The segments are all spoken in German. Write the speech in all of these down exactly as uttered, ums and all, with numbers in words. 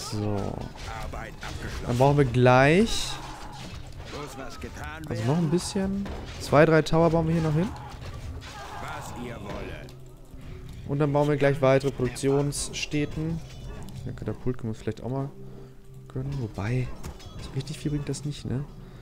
So. Dann brauchen wir gleich... Also noch ein bisschen. Zwei, drei Tower bauen wir hier noch hin. Und dann bauen wir gleich weitere Produktionsstätten. Ja, Katapult können wir uns vielleicht auch mal gönnen. Wobei, so richtig viel bringt das nicht, ne?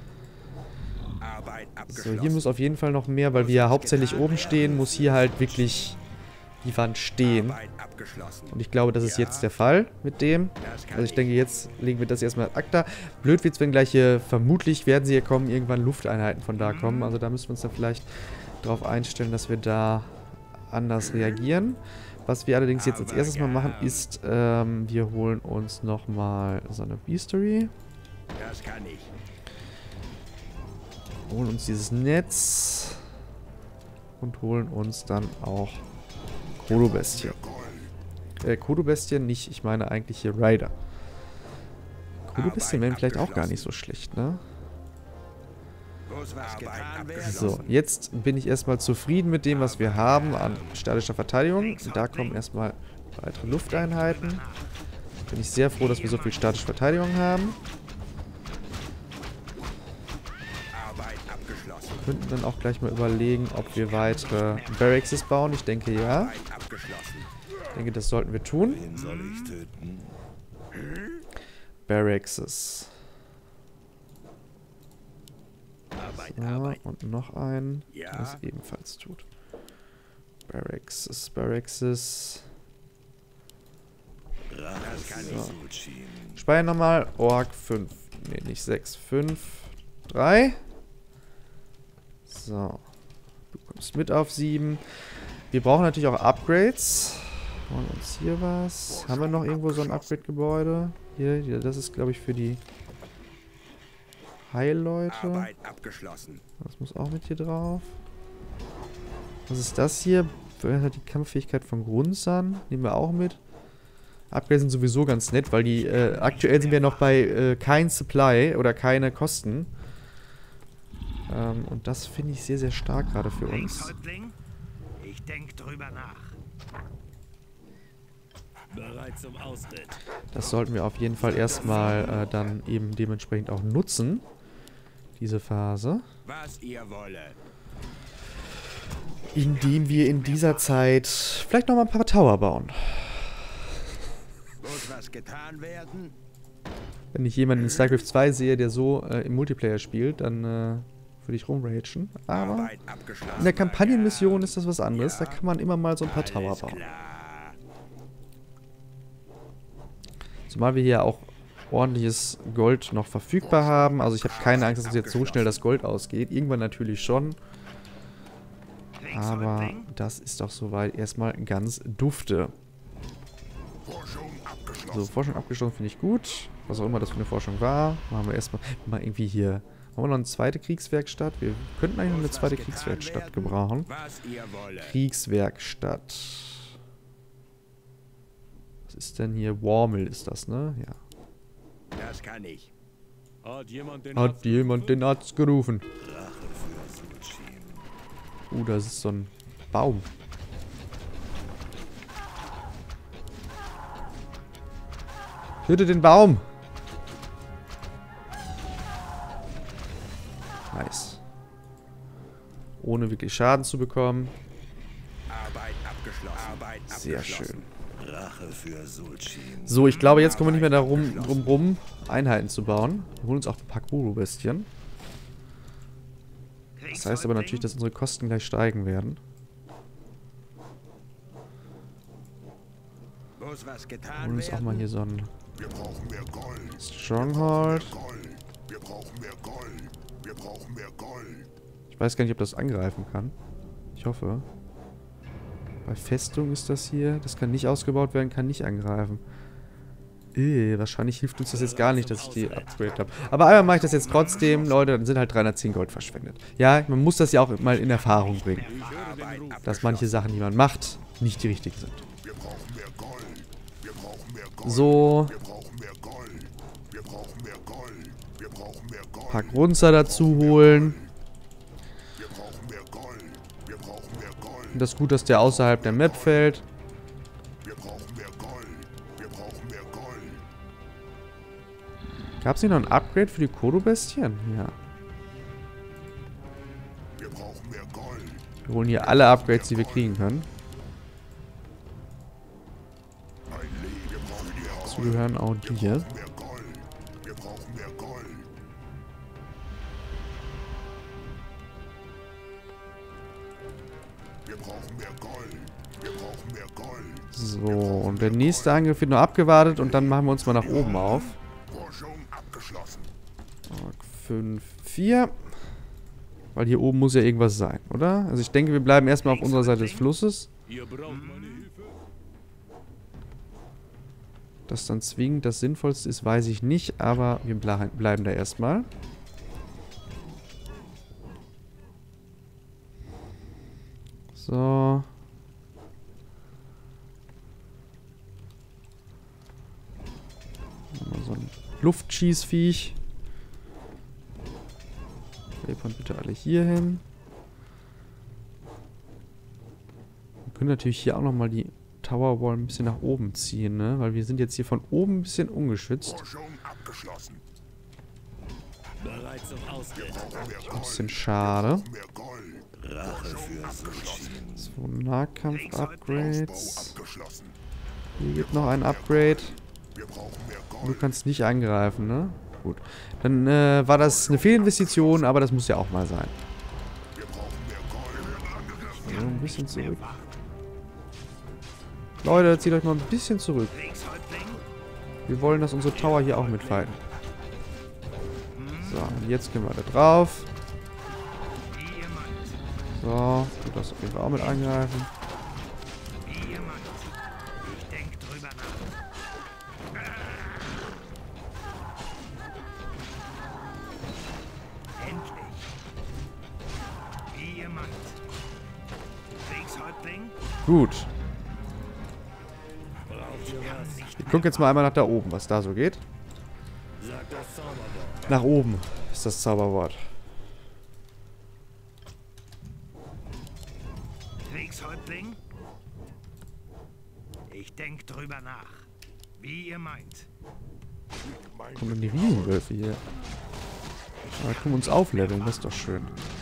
So, hier muss auf jeden Fall noch mehr, weil wir ja hauptsächlich oben stehen, muss hier halt wirklich die Wand stehen. Und ich glaube, das ist jetzt der Fall mit dem. Also ich denke, jetzt legen wir das erstmal ad acta. Blöd wird's, wenn gleich hier, vermutlich werden sie hier kommen, irgendwann Lufteinheiten von da kommen. Also da müssen wir uns dann vielleicht darauf einstellen, dass wir da anders reagieren. Was wir allerdings jetzt als erstes mal machen, ist, ähm, wir holen uns nochmal so eine Beastery. Das kann ich. Holen uns dieses Netz. Und holen uns dann auch Kodobestien. Äh, Kodobestien nicht, ich meine eigentlich hier Rider. Kodobestien wären vielleicht auch gar nicht so schlecht, ne? So, jetzt bin ich erstmal zufrieden mit dem, was wir haben an statischer Verteidigung. Da kommen erstmal weitere Lufteinheiten. Bin ich sehr froh, dass wir so viel statische Verteidigung haben. Wir könnten dann auch gleich mal überlegen, ob wir weitere Barracks bauen. Ich denke, ja. Ich denke, das sollten wir tun. Barracks. So, und noch einen, der es ebenfalls tut. Barracks, Barracks. So. Speichern nochmal. Org fünf. Ne, nicht sechs. fünf. drei. So. Du kommst mit auf sieben. Wir brauchen natürlich auch Upgrades. Holen uns hier was. Haben wir noch irgendwo so ein Upgrade-Gebäude? Hier, hier, das ist, glaube ich, für die Heilleute. Das muss auch mit hier drauf. Was ist das hier? Verhindert die Kampffähigkeit von Grunzern. Nehmen wir auch mit. Upgrades sind sowieso ganz nett, weil die äh, aktuell sind wir noch bei äh, kein Supply oder keine Kosten. Ähm, und das finde ich sehr, sehr stark gerade für uns. Ich denke drüber nach. Bereit zum Austritt. Das sollten wir auf jeden Fall erstmal äh, dann eben dementsprechend auch nutzen. Diese Phase. Was ihr wolle. Indem wir in dieser Zeit vielleicht noch mal ein paar Tower bauen. Muss was getan werden? Wenn ich jemanden in StarCraft zwei sehe, der so äh, im Multiplayer spielt, dann äh, würde ich rumragen. Aber in der Kampagnenmission ist das was anderes. Da kann man immer mal so ein paar Tower bauen. Zumal wir hier auch ordentliches Gold noch verfügbar haben. Also ich habe keine Angst, dass uns jetzt so schnell das Gold ausgeht. Irgendwann natürlich schon. Aber das ist doch soweit erstmal ganz dufte. So, Forschung abgeschlossen finde ich gut. Was auch immer das für eine Forschung war. Machen wir erstmal mal irgendwie hier. Machen wir noch eine zweite Kriegswerkstatt? Wir könnten eigentlich noch eine zweite Kriegswerkstatt gebrauchen. Kriegswerkstatt. Was ist denn hier? Warmill ist das, ne? Ja. Das kann ich. Hat jemand den, Hat Arzt, jemand den Arzt gerufen? Rache für Sulchin. Uh, das ist so ein Baum. Töte den Baum! Nice. Ohne wirklich Schaden zu bekommen. Arbeit abgeschlossen. Arbeit Sehr abgeschlossen. schön. Rache für Sulchin. So, ich glaube, jetzt kommen wir nicht mehr darum, drum rum, Einheiten zu bauen. Wir holen uns auch ein paar Kuro-Bestien. Das heißt aber natürlich, dass unsere Kosten gleich steigen werden. Muss was Wir getan holen uns auch mal hier so ein Wir brauchen mehr Gold. Stronghold. Gold. Wir brauchen mehr Gold. Wir brauchen mehr Gold. Ich weiß gar nicht, ob das angreifen kann. Ich hoffe. Bei Festung ist das hier. Das kann nicht ausgebaut werden, kann nicht angreifen. Äh, wahrscheinlich hilft uns das jetzt gar nicht, dass ich die Upgrade habe. Aber einmal mache ich das jetzt trotzdem. Leute, dann sind halt dreihundertzehn Gold verschwendet. Ja, man muss das ja auch mal in Erfahrung bringen. Dass manche Sachen, die man macht, nicht die richtigen sind. Wir brauchen mehr Gold. Wir brauchen mehr Gold. So, Wir brauchen mehr Gold. Wir brauchen mehr Gold. Wir brauchen mehr Gold. ein paar Grunzer dazu holen. Wir brauchen mehr Gold. Wir brauchen mehr Gold. Und das ist gut, dass der außerhalb der Map fällt. Wir brauchen mehr Gold. Wir brauchen mehr Gold. Gab es hier noch ein Upgrade für die Kodo-Bestien? Ja. Wir brauchen mehr Gold. Wir holen hier alle Upgrades, die wir kriegen können. Ein Leben. Wir brauchen mehr Dazu gehören auch die hier. mehr Gold. Wir brauchen mehr Gold. Wir brauchen mehr Gold. Wir brauchen mehr Gold. So, und der nächste Angriff wird nur abgewartet und dann machen wir uns mal nach oben auf. Forschung abgeschlossen. fünf, vier. Weil hier oben muss ja irgendwas sein, oder? Also ich denke, wir bleiben erstmal auf unserer Seite des Flusses. Ihr braucht meine Hilfe. Das dann zwingend das Sinnvollste ist, weiß ich nicht, aber wir ble bleiben da erstmal. So. Mal so ein Luftschießviech. Vapern bitte alle hier hin. Wir können natürlich hier auch nochmal die Tower Wall ein bisschen nach oben ziehen, ne? Weil wir sind jetzt hier von oben ein bisschen ungeschützt. Forschung abgeschlossen. Bereit zum Austritt. Ein bisschen schade. Mehr Gold. Rache für Sulchin. So, Nahkampf-Upgrades. Abgeschlossen. Hier gibt noch ein Upgrade. Wir brauchen mehr Du Gold. kannst nicht angreifen, ne? Gut. Dann äh, war das eine Fehlinvestition, aber das muss ja auch mal sein. Wir brauchen mehr Gold. So, ein bisschen zurück. Leute, zieht euch mal ein bisschen zurück. Wir wollen, dass unsere Tower hier auch mitfighten. So, und jetzt gehen wir da drauf. So, du darfst auf jeden Fall auch mit angreifen. Gut. Ich gucke jetzt mal einmal nach da oben, was da so geht. Sagt das Zauberwort. Nach oben ist das Zauberwort. Kriegshäuptling? Ich denk drüber nach. Wie ihr meint. Kommen denn die Riesenwölfe hier? Aber können wir uns aufleveln, das ist doch schön.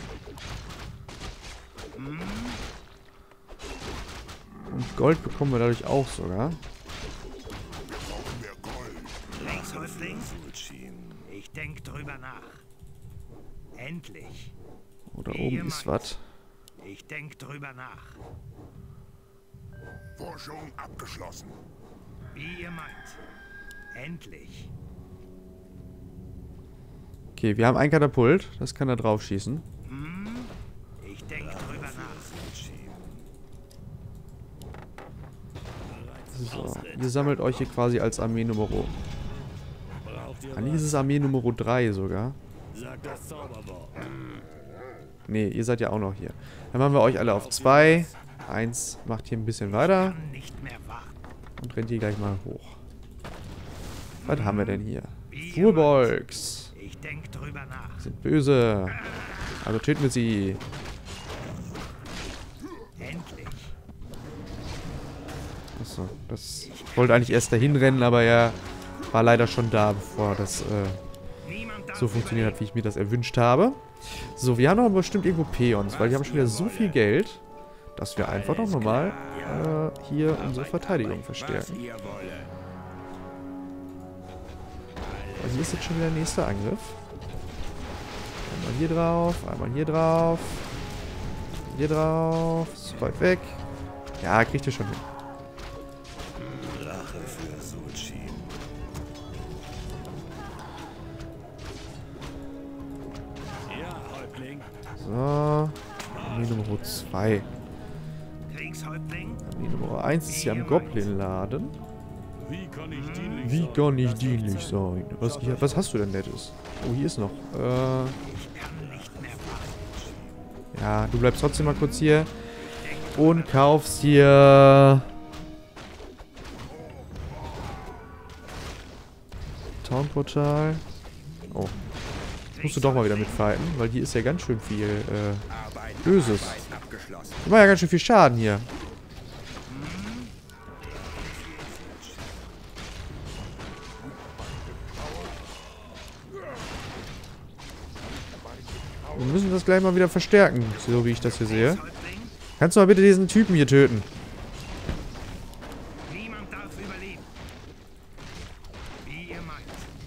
Und Gold bekommen wir dadurch auch sogar. Kriegshäuptling? Sulchin. Ich denk drüber nach. Endlich. Oh, da oben ist was. Ich denk drüber nach. Forschung abgeschlossen. Wie ihr meint. Endlich. Okay, wir haben ein Katapult. Das kann da drauf schießen. Ich denk drüber nach. So, ihr sammelt euch hier quasi als Armee Nummer... Braucht ihr Eigentlich ist es Armee Nummer drei sogar. Sagt das Zauberwort. Ne, ihr seid ja auch noch hier. Dann machen wir euch alle auf zwei. Eins macht hier ein bisschen weiter. Kann nicht mehr warten. Und rennt hier gleich mal hoch. Was haben wir denn hier? Furbolgs. Ich denk drüber nach. Sind böse. Also töten wir sie. Endlich. Achso, das... Ich wollte eigentlich erst dahin rennen, aber er war leider schon da, bevor das äh, Niemand darf so funktioniert hat, wie ich mir das erwünscht habe. So, wir haben aber bestimmt irgendwo Peons, weil die haben schon wieder so viel Geld, dass wir einfach noch mal äh, hier unsere Verteidigung verstärken. Ihr wolle. Also hier ist jetzt schon wieder der nächste Angriff. Einmal hier drauf, einmal hier drauf. Hier drauf. Ist weit weg. Ja, kriegt ihr schon hin. Rache für Sulchin. Ja, Häuptling. So. Armee Nummer zwei. Kriegshäuptling? Armee Nummer eins ist hier am Goblin-Laden. Wie kann ich dienlich Wie sein? kann ich dienlich sein? Was, hier, was hast du denn Nettes? Oh, hier ist noch. Äh, ja, du bleibst trotzdem mal kurz hier. Und kaufst hier... Townportal. Oh. Jetzt musst du doch mal wieder mitfighten, weil hier ist ja ganz schön viel äh, Arbeit, Böses. Arbeit abgeschlossen. Die machen ja ganz schön viel Schaden hier. Wir müssen das gleich mal wieder verstärken, so wie ich das hier sehe. Häuptling, Kannst du mal bitte diesen Typen hier töten? niemand darf überleben. Wie ihr meint.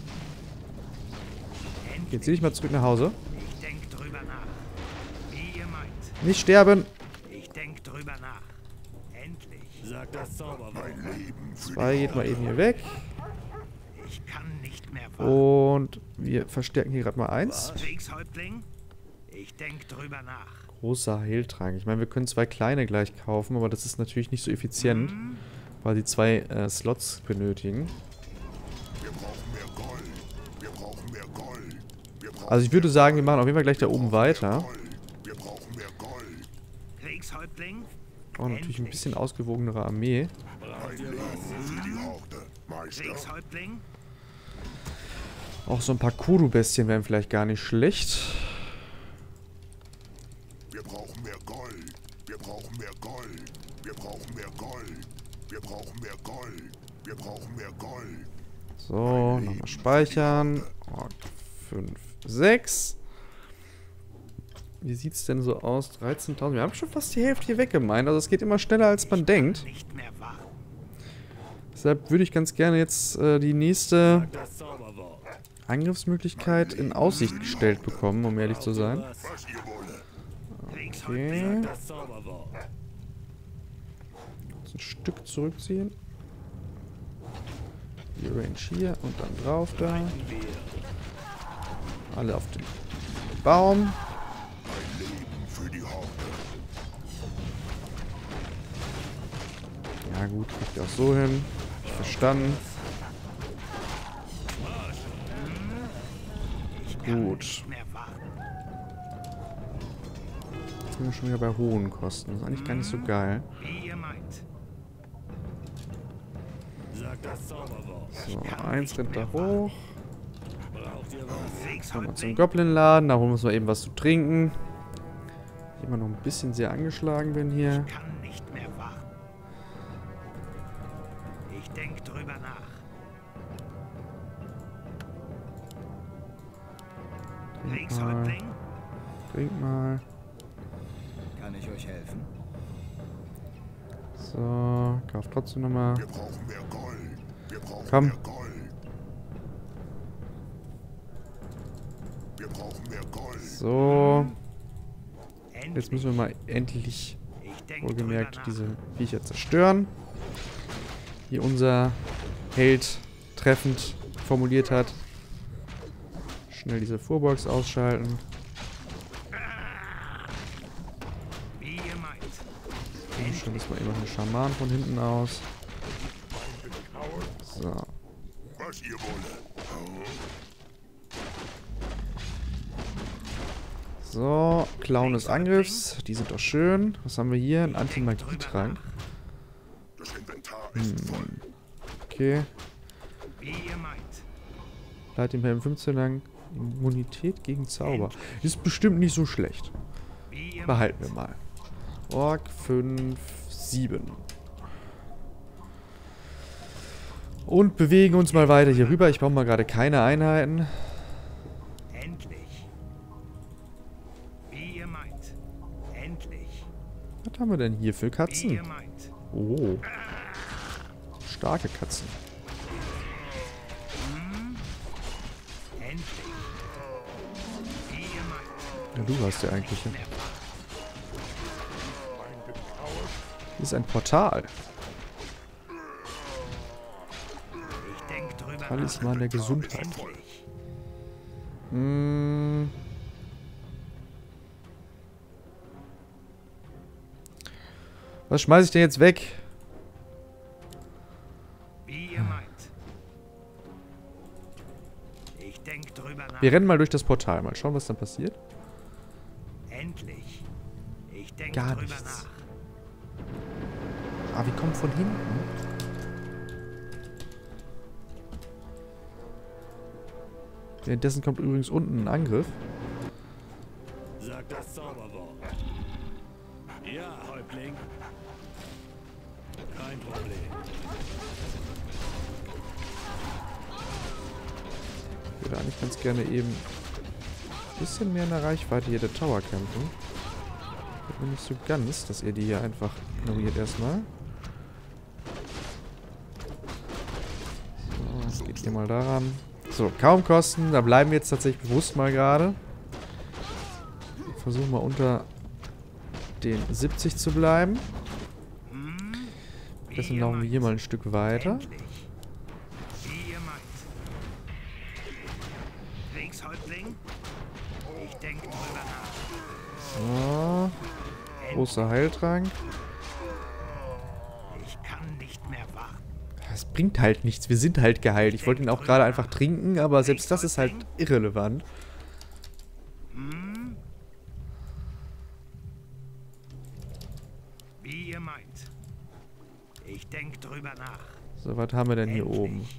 Endlich. Jetzt zieh dich mal zurück nach Hause. Ich denk drüber nach. Wie ihr meint. Nicht sterben. Ich denk drüber nach. Endlich. Sagt das Zauberwort. Zwei geht mal eben hier weg. Ich kann nicht mehr warten. Und wir verstärken hier gerade mal eins. Kriegshäuptling, ich denk drüber nach. Großer Heiltrank. Ich meine, wir können zwei kleine gleich kaufen, aber das ist natürlich nicht so effizient, weil sie zwei äh, Slots benötigen. Wir brauchen mehr Gold. Wir brauchen mehr Gold. Wir brauchen Also ich würde sagen, wir machen auf jeden Fall gleich da oben weiter. Gold. Wir brauchen mehr Gold. Kriegshäuptling, Brauchen natürlich ein bisschen ausgewogenere Armee. Braucht ihr was? Für die Horde. Meister. Kriegshäuptling, Auch so ein paar Kudu-Bestien wären vielleicht gar nicht schlecht. Wir brauchen mehr Gold. Wir brauchen mehr Gold. Wir brauchen mehr Gold. Wir brauchen mehr Gold. Wir brauchen mehr Gold. So, nochmal speichern. fünf, sechs. Wie sieht es denn so aus? dreizehntausend. Wir haben schon fast die Hälfte hier weggemeint. Also es geht immer schneller, als man denkt. nicht mehr warten. Deshalb würde ich ganz gerne jetzt äh, die nächste Sagt das Zauberwort. Angriffsmöglichkeit in Aussicht gestellt bekommen, um ehrlich zu sein. Was? Was ihr wolle. Kriegshäuptling, Okay. Das Zauberwort. Jetzt ein Stück zurückziehen. Die Range hier und dann drauf da. Alle auf den Baum. Ein Leben für die Horde. Ja gut, kriegt ihr auch so hin. Hab ich verstanden. Gut. nicht mehr warten. Jetzt sind wir schon wieder bei hohen Kosten. Das ist eigentlich gar nicht so geil. Wie ihr meint. Sagt das Zauberwort. So, eins rennt da hoch. Braucht ihr was? Kommen wir zum Kriegshäuptling, Goblin-Laden. Da holen wir uns mal eben was zu trinken. Ich immer noch ein bisschen sehr angeschlagen bin hier. kann nicht mehr warten. Ich denk drüber nach. Trink mal. Kriegshäuptling, Trink mal. Kann ich euch helfen? So, kauf trotzdem nochmal. Wir brauchen mehr Gold. Wir brauchen Komm. mehr Gold. Wir brauchen mehr Gold. So, endlich. jetzt müssen wir mal endlich, Ich denk wohlgemerkt, drüber nach. diese Viecher zerstören. Wie unser Held treffend formuliert hat. Schnell diese Fuhrbox ausschalten. Wie ihr meint. Dann schalten wir mal eben noch einen Schaman von hinten aus. So. Was ihr wolle. So, Clown des Angriffs. Die sind doch schön. Was haben wir hier? Ein Anti-Magie-Trank. Das Inventar ist voll. Okay. Wie ihr meint. Leiht dem Helm fünfzehn lang Immunität gegen Zauber. Ist bestimmt nicht so schlecht. Wie ihr Behalten wir mal. Ork fünf, sieben. Und bewegen uns mal weiter hier rüber. Ich baue mal gerade keine Einheiten. Endlich. Wie ihr meint. Endlich. Was haben wir denn hier für Wie ihr Katzen? meint. Oh. Starke Katzen. Endlich. Wie ihr meint. Ja, du warst der eigentliche. Hier ist ein Portal. Ich denk drüber nach. Talisman der Gesundheit. Endlich. Hm. Was schmeiße ich denn jetzt weg? Wie ihr meint. Ich denk drüber nach. Wir rennen mal durch das Portal. Mal schauen, was dann passiert. Endlich. Ich denk Gar drüber nichts. nach. Ah, wir kommen von hinten. Währenddessen kommt übrigens unten ein Angriff. Sagt das Zauberwort. Ja, Häuptling. Kein Problem. Ich würde eigentlich ganz gerne eben ein bisschen mehr in der Reichweite hier der Tower kämpfen. Geht mir nicht so ganz, dass ihr die hier einfach ignoriert erstmal. So, geht hier mal daran. So, kaum Kosten. Da bleiben wir jetzt tatsächlich bewusst mal gerade. Versuchen mal unter den siebzig zu bleiben. Deswegen laufen wir hier mal ein Stück weiter. Wie ihr meint. Kriegshäuptling, ich denke drüber nach. So. Großer Heiltrank. Ich kann nicht mehr warten. Es bringt halt nichts. Wir sind halt geheilt. Ich wollte ihn auch gerade einfach trinken, aber selbst das ist halt irrelevant. Hm? Wie ihr meint. Ich denke drüber nach. So, was haben wir denn hier oben?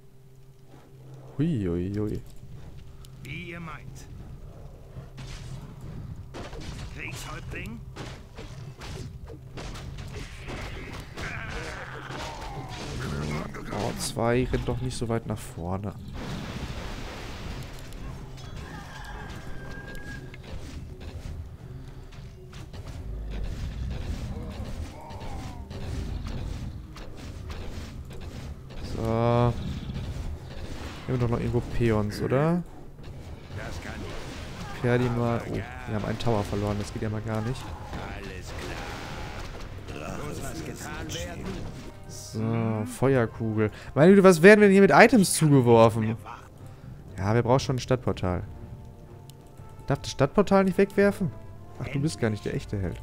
Hui, hui, hui. Wie ihr meint. Kriegshäuptling? Oh, zwei rennt doch nicht so weit nach vorne. So. Hier haben wir doch noch irgendwo Peons, oder? Das kann ich. Perdi mal. Oh, wir haben einen Tower verloren. Das geht ja mal gar nicht. Alles klar. Muss was getan werden? So, Feuerkugel. Meine Güte, was werden wir denn hier mit Items zugeworfen? Ja, wir brauchen schon ein Stadtportal. Darf das Stadtportal nicht wegwerfen? Ach, du bist gar nicht der echte Held.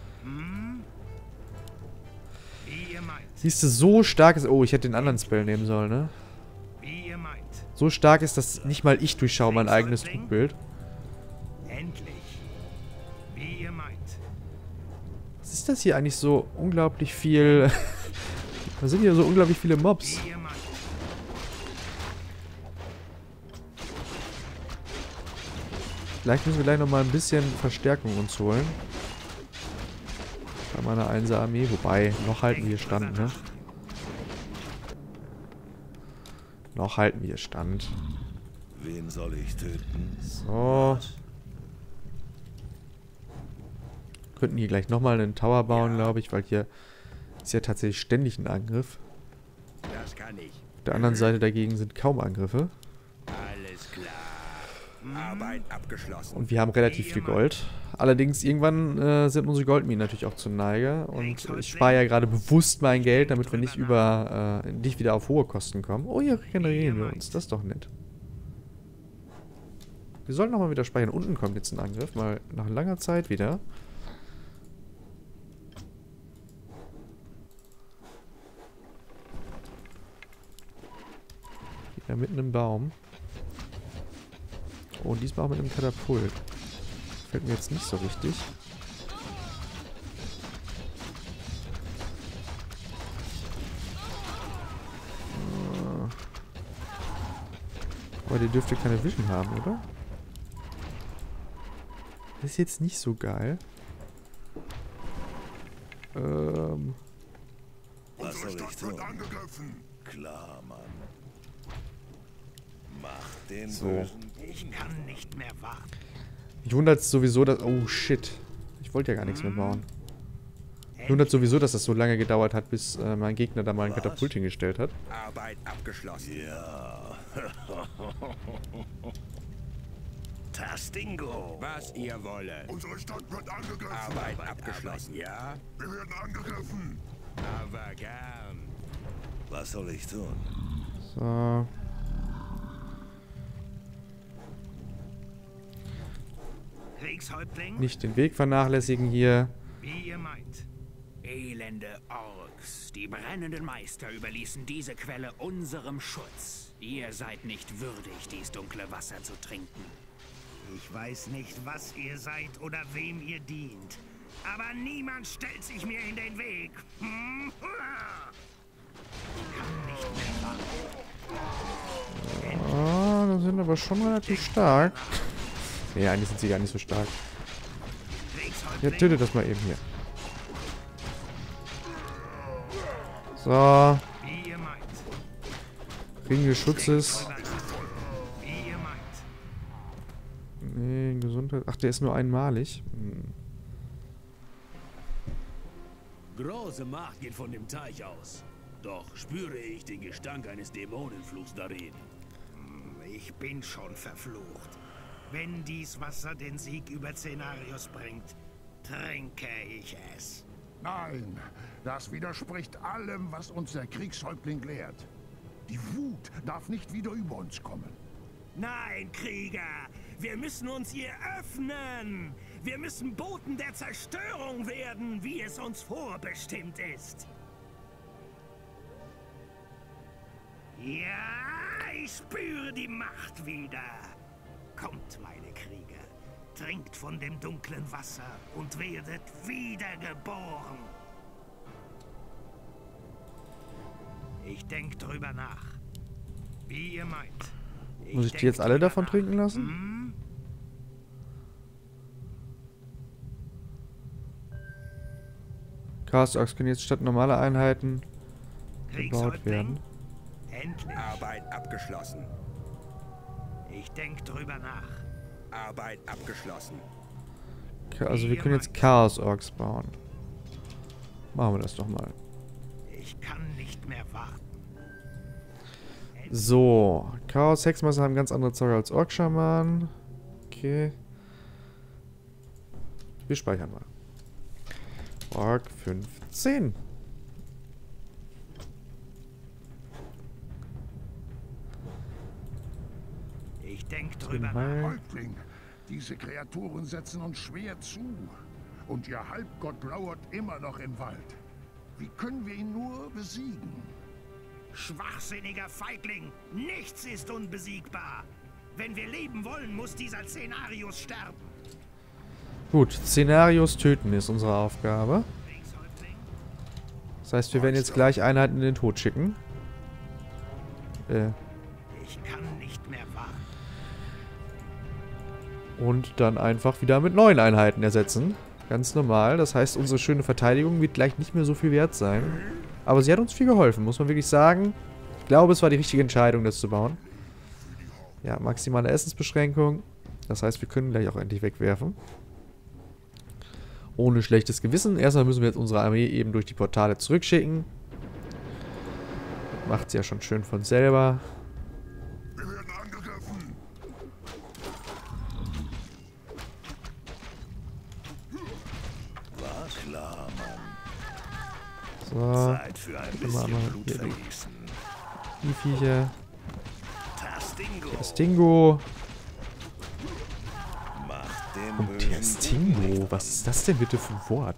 Wie ihr meint. Siehst du, so stark ist... Oh, ich hätte den anderen Spell nehmen sollen, ne? Wie ihr meint. So stark ist, dass nicht mal ich durchschaue mein eigenes Trugbild. Endlich. Wie ihr meint. Was ist das hier eigentlich so unglaublich viel... Da sind hier so unglaublich viele Mobs. Wie ihr meint. Vielleicht müssen wir gleich nochmal ein bisschen Verstärkung uns holen. Bei meiner Einser-Armee. Wobei, noch halten wir Stand, ne? Noch halten wir Stand. Wen soll ich töten? So. Könnten hier gleich nochmal einen Tower bauen, glaube ich, weil hier ist ja tatsächlich ständig ein Angriff. Das kann ich. Auf der anderen Seite dagegen sind kaum Angriffe. Alles klar. Arbeit abgeschlossen. Und wir haben relativ viel Gold. Allerdings, irgendwann äh, sind unsere Goldminen natürlich auch zur Neige. Und ich spare ja gerade bewusst mein Geld, damit wir nicht über äh, nicht wieder auf hohe Kosten kommen. Oh, hier regenerieren wir uns. Das ist doch nett. Wir sollten nochmal wieder speichern. Unten kommt jetzt ein Angriff. Mal nach langer Zeit wieder. Ja, mitten im Baum. Oh, und diesmal auch mit einem Katapult. Fällt mir jetzt nicht so richtig. Aber die dürfte keine Vision haben, oder? Das ist jetzt nicht so geil. Ähm... Was soll Unsere ich Stadt wird tun? angegriffen. Klar, Mann. Mach den So. Bösen. Ich kann nicht mehr warten. Mich wundert es sowieso, dass... Oh, shit. Ich wollte ja gar nichts mehr bauen. Mich wundert sowieso, dass das so lange gedauert hat, bis äh, mein Gegner da mal ein Katapult hingestellt hat. Arbeit abgeschlossen. Ja. Tastingo. Was ihr wolle. Unsere Stadt wird angegriffen. Arbeit abgeschlossen. Ja, Wir werden angegriffen. aber gern. Was soll ich tun? So. Kriegshäuptling? Nicht den Weg vernachlässigen hier. Wie ihr meint. Elende Orks, die brennenden Meister überließen diese Quelle unserem Schutz. Ihr seid nicht würdig, dies dunkle Wasser zu trinken. Ich weiß nicht, was ihr seid oder wem ihr dient. Aber niemand stellt sich mir in den Weg. Hm? Ich kann nicht mehr warten. Ah, das sind aber schon relativ stark. Nee, eigentlich sind sie gar nicht so stark. Ja, Kriegshäuptling? tötet das mal eben hier. So. Wie ihr meint. Ring des Schutzes. Wie ihr meint. Nee, Gesundheit. Ach, der ist nur einmalig. Hm. Große Macht geht von dem Teich aus. Doch spüre ich den Gestank eines Dämonenfluchs darin. Ich bin schon verflucht. Wenn dies Wasser den Sieg über Cenarius bringt, trinke ich es. Nein, das widerspricht allem, was uns der Kriegshäuptling lehrt. Die Wut darf nicht wieder über uns kommen. Nein, Krieger! Wir müssen uns ihr öffnen! Wir müssen Boten der Zerstörung werden, wie es uns vorbestimmt ist. Ja, ich spüre die Macht wieder. Kommt, meine Krieger, trinkt von dem dunklen Wasser und werdet wiedergeboren. Ich denke drüber nach. Wie ihr meint. Ich Muss ich die jetzt alle davon nach. trinken lassen? Hm? Chaos Orks können jetzt statt normaler Einheiten gebaut werden. Endlich. Arbeit abgeschlossen. Ich denke drüber nach. Arbeit abgeschlossen. Okay, also wir können jetzt Chaos Orks bauen. Machen wir das doch mal. Ich kann nicht mehr warten. So, Chaos Hexmaster haben ganz andere Zauber als Ork-Schaman. Okay. Wir speichern mal. Ork fünfzehn. Ich denke drüber nach. Häuptling, diese Kreaturen setzen uns schwer zu. Und ihr Halbgott lauert immer noch im Wald. Wie können wir ihn nur besiegen? Schwachsinniger Feigling! Nichts ist unbesiegbar! Wenn wir leben wollen, muss dieser Cenarius sterben. Gut, Szenarios töten ist unsere Aufgabe. Das heißt, wir werden jetzt gleich Einheiten in den Tod schicken. Äh. Ich kann nicht mehr warten. Und dann einfach wieder mit neuen Einheiten ersetzen. Ganz normal. Das heißt, unsere schöne Verteidigung wird gleich nicht mehr so viel wert sein. Aber sie hat uns viel geholfen, muss man wirklich sagen. Ich glaube, es war die richtige Entscheidung, das zu bauen. Ja, maximale Essensbeschränkung. Das heißt, wir können gleich auch endlich wegwerfen. Ohne schlechtes Gewissen. Erstmal müssen wir jetzt unsere Armee eben durch die Portale zurückschicken. Das macht sie ja schon schön von selber. Wir werden angegriffen. War klar, Mann. So. Zeit für ein Dann machen bisschen wir Blut hier vergießen. die Viecher. Tastingo. Stingo. Macht den Und der bösen Stingo. Was ist das denn bitte für ein Wort?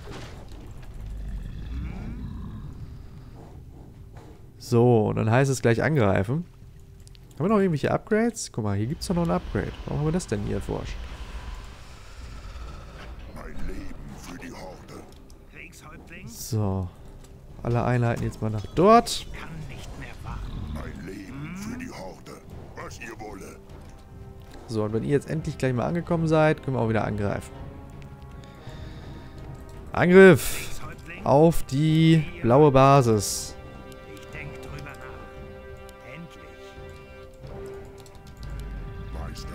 So, und dann heißt es gleich angreifen. Haben wir noch irgendwelche Upgrades? Guck mal, hier gibt es doch noch ein Upgrade. Warum haben wir das denn nie erforscht? Mein Leben für die Horde. Kriegshäuptling, So. Alle Einheiten jetzt mal nach dort. kann nicht mehr warten. Mein Leben für die Horde. Was ihr wolle. So, und wenn ihr jetzt endlich gleich mal angekommen seid, können wir auch wieder angreifen. Angriff Kriegshäuptling, auf die blaue Basis. ich denke drüber nach. Endlich. Meister.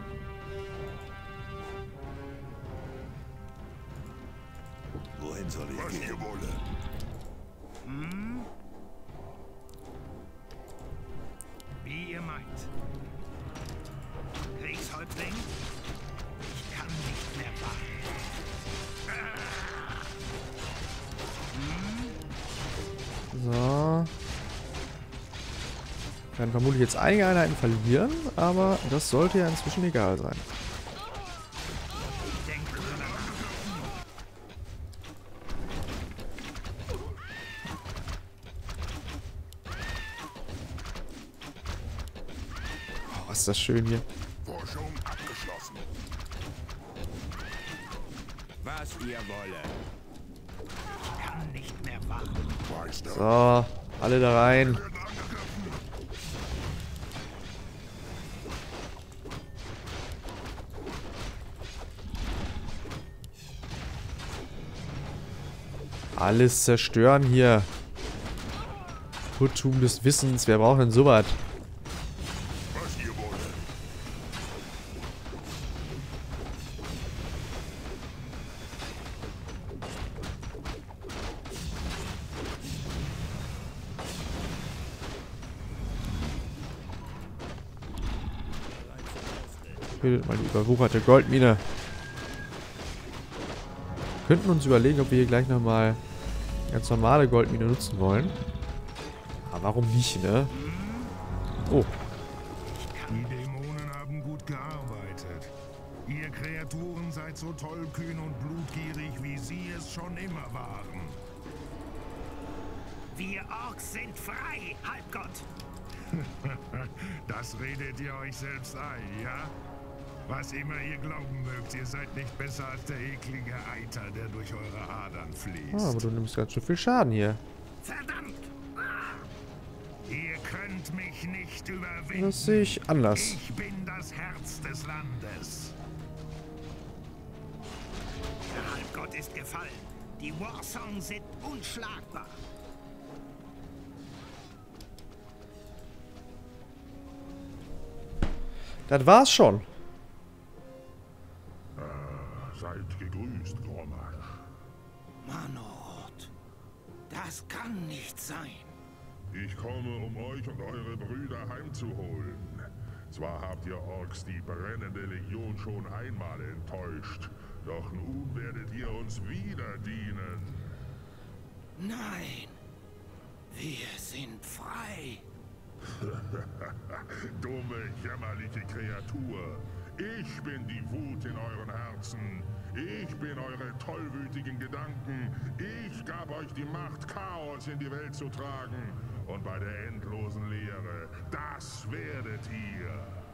Wohin soll ich Was gehen? ihr wolle. Hm? Wie ihr meint. Kriegshäuptling, ich kann nicht mehr warten. So. Wir werden vermutlich jetzt einige Einheiten verlieren, aber das sollte ja inzwischen egal sein. Ich denke drüber nach. Oh, was ist das schön hier. Forschung abgeschlossen. Was ihr wolle. Ich kann nicht mehr warten. Meister. So, alle da rein. Wir werden angegriffen. Alles zerstören hier. Irrtum des Wissens. Wer braucht denn sowas? Was ihr wolle. Bildet mal die überwucherte Goldmine. Wir könnten uns überlegen, ob wir hier gleich nochmal ganz normale Goldmine nutzen wollen. Aber warum nicht, ne? Oh. Die Dämonen haben gut gearbeitet. Ihr Kreaturen seid so tollkühn und blutgierig, wie sie es schon immer waren. Wir Orks sind frei, Halbgott. Das redet ihr euch selbst ein, ja? Was immer ihr glauben mögt, ihr seid nicht besser als der eklige Eiter, der durch eure Adern fließt. Ah, aber du nimmst ganz schön viel Schaden hier. Verdammt! Ihr könnt mich nicht überwinden. Das sehe ich anders. Ich bin das Herz des Landes. Der Halbgott ist gefallen. Die Warsong sind unschlagbar. Das war's schon. Seid gegrüßt, Grommash. Manoroth, das kann nicht sein. Ich komme, um euch und eure Brüder heimzuholen. Zwar habt ihr Orks die brennende Legion schon einmal enttäuscht, doch nun werdet ihr uns wieder dienen. Nein, wir sind frei. Dumme, jämmerliche Kreatur. Ich bin die Wut in euren Herzen. Ich bin eure tollwütigen Gedanken. Ich gab euch die Macht, Chaos in die Welt zu tragen. Und bei der endlosen Leere, das werdet ihr.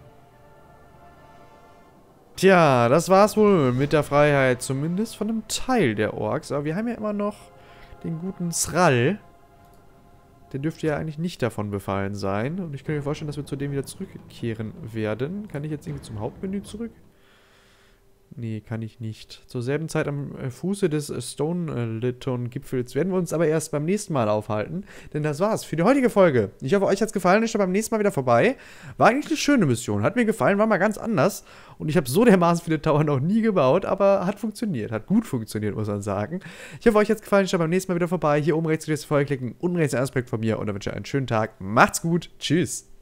Tja, das war's wohl mit der Freiheit, zumindest von einem Teil der Orks. Aber wir haben ja immer noch den guten Thrall. Der dürfte ja eigentlich nicht davon befallen sein. Und ich kann mir vorstellen, dass wir zu dem wieder zurückkehren werden. Kann ich jetzt irgendwie zum Hauptmenü zurück? Nee, kann ich nicht. Zur selben Zeit am Fuße des Stone-Liton-Gipfels werden wir uns aber erst beim nächsten Mal aufhalten. Denn das war's für die heutige Folge. Ich hoffe, euch hat's gefallen. Ich bin beim nächsten Mal wieder vorbei. War eigentlich eine schöne Mission. Hat mir gefallen, war mal ganz anders. Und ich habe so dermaßen viele Tower noch nie gebaut, aber hat funktioniert. Hat gut funktioniert, muss man sagen. Ich hoffe, euch hat's gefallen. Ich bin beim nächsten Mal wieder vorbei. Hier oben rechts die nächste Folge klicken. Unten rechts ein Aspekt von mir. Und dann wünsche ich euch einen schönen Tag. Macht's gut. Tschüss.